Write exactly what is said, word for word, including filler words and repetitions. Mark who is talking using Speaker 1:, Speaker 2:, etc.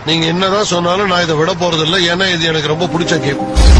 Speaker 1: நீங்க என்னதான் சொன்னாலும் நான் இதை விட போறது இல்லை. ஏன்னா இது எனக்கு ரொம்ப பிடிச்ச கேம்.